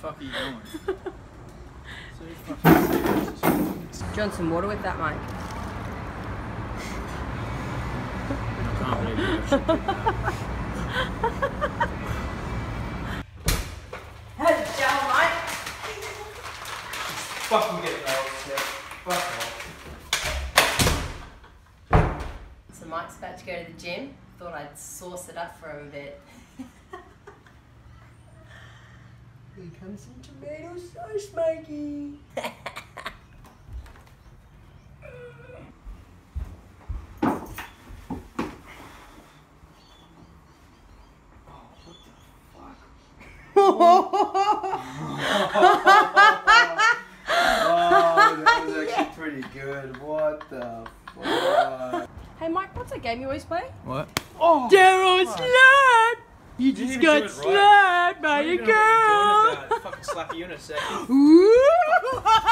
fuck are you doing? So fucking serious. Do you want some water with that, mate? I can't believe you actually did that. How's it going, mate? Fucking get it out. Fuck off. So Mike's about to go to the gym. Thought I'd sauce it up for him a bit. Here comes some tomato sauce, Mikey. Oh, that was actually pretty good. What the fuck? Hey Mike, what's that game you always play? What? Oh, Daryl Slap! You just got slapped by a girl! Fucking slap you in a second. Ooh!